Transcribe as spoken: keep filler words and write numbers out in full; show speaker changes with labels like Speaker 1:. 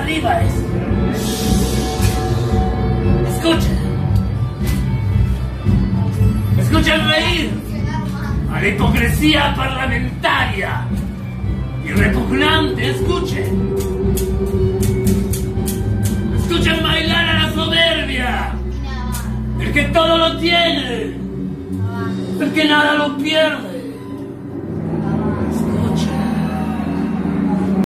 Speaker 1: arriba eso. Escuchen. Escuchen reír a la hipocresía parlamentaria y repugnante. Escuchen. Escuchen bailar a la soberbia. El que todo lo tiene. El que nada lo pierde.